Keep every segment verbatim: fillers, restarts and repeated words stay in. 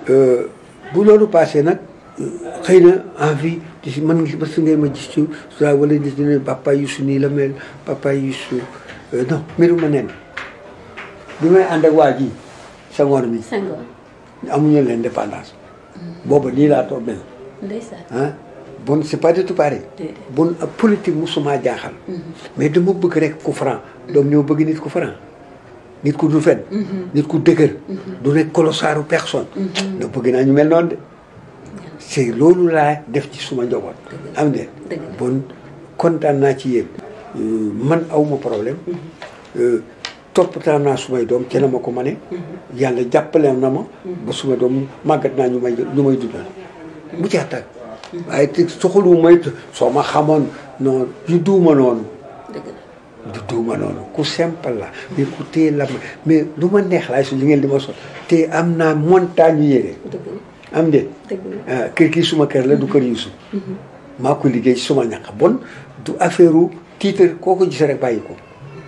bu loolu passé nag xëy na envie di si man ngi parce que ngay ma gis ci sa wala di ne papa Youssou nii la mel papa Youssou non mbiru ma nen bi may ànd ak waa ji Senghor mi amuñu l'indépendance booba nii laa toog mel ah bon c'est pas du tout pareil bon politique musuma jaaxal mais dama bëgg rek ku franc donc ñoo bëgg nit ku franc nit ku du fen nit ku dëgër du nekk colossaire personne da bëgg naa ñu mel noonu de c'est loolu laa def ci suma njaboot am de bon kontaan naa ci yéen man awma problème toppatoo naa sumay doom ci na ma ko ma ne yàlla jàppale na ma ba suma doom màggat naa ñu may ñu may dundal bu ci attaque waaye te soxalu may soo ma xamoon non yu duuma noonu du duuma noonu ku simple la mais ku téye la mais lu ma neex laay su li ngeen di ma sol te am naa montagne yu yére am de kër kii suma kër la du kër Youssou maa ko liggéey suma ñaq bon du affaire u titre koo ko gis rek bàyyi ko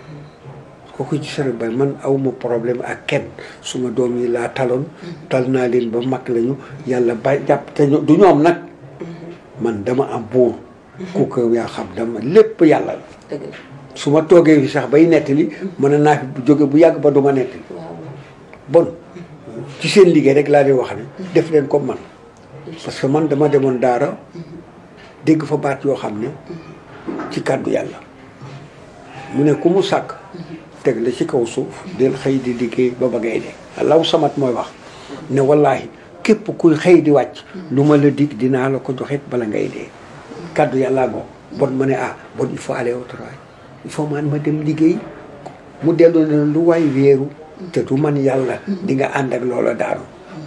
koo ko gis rek bàyyi man awma problème ak kenn suma doom yi laa taloon tal naa leen ba mag lañu yàlla bàyyi jàpp te du ñoom nag man dama am buur ku ko yaa xam dama lépp yàlla la su ma toogee fi sax bay nettali mën naa fi jóge bu yàgg ba du ma nettali bon ci seen liggéey rek laa di wax ne def leen comme man parce que man dama demoon daara dégg fa baat yoo xam ne ci kàddu yàlla mu ne ku mu sàkk teg la ci kaw suuf del xëy di liggéey ba ba ngay dee law samat mooy wax ne wallaahi képp kuy xëy di wàcc lu ma la dig dinaa la ko joxit bala ngay dee kàddu yàllaa ngoo bon ma ne ah bon il faut aller au travail il faut man ma dem liggéey mu dellu ne lu waay wéeru te du man yàlla di nga ànd ak loola daanu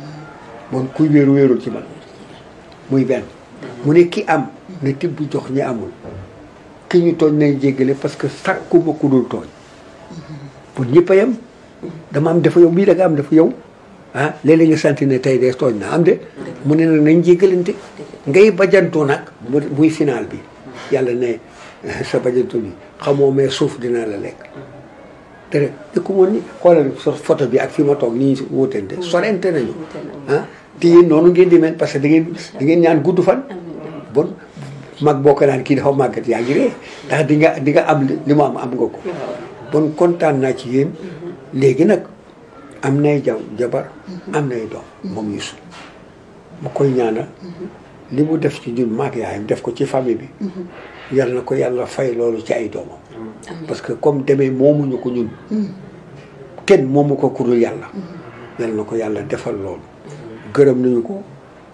bon kuy wéeru wéerul ci man muy benn mu ne ki am ne tibb jox ñi amul ki ñu tooñ nañ jéggale parce que sàkkuma ku dul tooñ pour ñëpp a yem dama am dafa yow bii da nga am dafa yow ah léeg-léeg nga santi ne tey de tooñ na am de mu ne nag nañ jéggalante ngay bajantu nag muy final bi yàlla ne sa bajantu bi xamoo mais suuf dina la lekk te rek dëkku moon ni xoolal photo bi ak fi ma toog nii wutente sorente nañu ah te yéen noonu ngeen di mel parce que da ngeen da ngeen ñaan gudd fan bon mag boo ko naan kii dafa màggat yaa ngi ree ndax di nga di nga am li mu am am nga ko bon kontaan naa ci yéen léegi nag am nay jaw jabar am nay doom moom Youssou mu koy ñaanal li mu def ci ñun maag yaayam def ko ci famille bi yal na ko yàlla fay loolu ci ay doomam parce que comme demee moomuñu ko ñun kenn moomu ko kudul yàlla yal na ko yàlla defal loolu gërëm nañu ko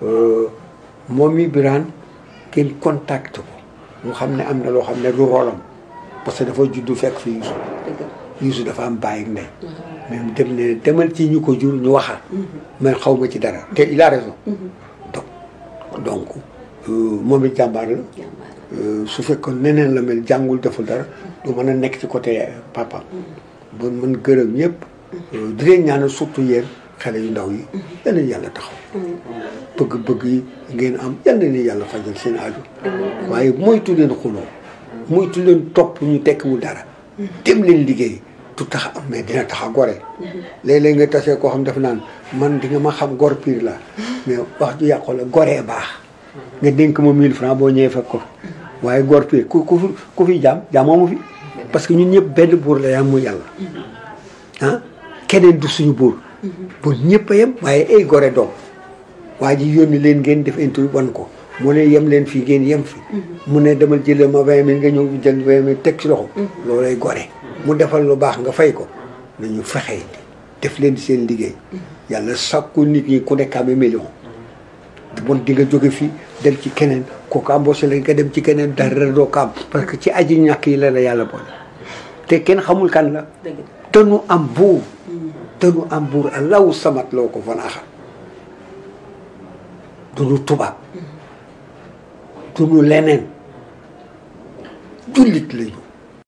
moom mi Birane kenn contact ko mu xam ne am na loo xam ne du rolam parce que dafa juddu fekk fi Youssou Youssou dafa am bàyyi ak ndey mais dem ne demal ci ñu ko jur ñu waxal man xaw ma ci dara te il a raison donc donc moom it jàmbaar la su fekkoon neneen la mel jàngul deful dara du mën a nekk ci côté papa bon mën gërëm ñëpp di leen ñaanal surtout yéen xale yu ndaw yi yal na yàlla taxaw bëgg-bëgg yi ngeen am yal na ni yàlla fajal seen aju waaye moytu leen xuloo moytu leen topp ñu tekkiwul dara dem leen liggéey du tax am mais dina tax a gore léeg-léeg nga tasee koo xam def naan man di nga ma xam gor pire la mais wax ju yàqu la goree baax nga dénk ma mille francs boo ñëwee fekk ko waaye gor pire ku ku fi ku fi jaam jaamoo fi parce que ñun ñëpp benn buur la yam muy yàlla ah keneen du suñu buur pour ñëpp a yem waaye ay gore doom waa ji yónni leen ngeen def interview wan ko mu ne yem leen fii ngeen yem fi mu ne demal jëlee ma vingt mille nga ñëw jël vingt mille teg ci loxo loolay gore mu defal lu baax nga fay ko nañu fexe def leen seen liggéey yàlla sakku nit ñi ku nekk am million bon di nga jóge fii dem ci keneen kooku embauché la nga dem ci keneen dara doo ko am parce que ci aji ñàkk yi la la yàlla boole te kenn xamul kan la te nu am buur te nu am buur allahu samat loo ko fan axam du nu tubaab du nu leneen jullit lañu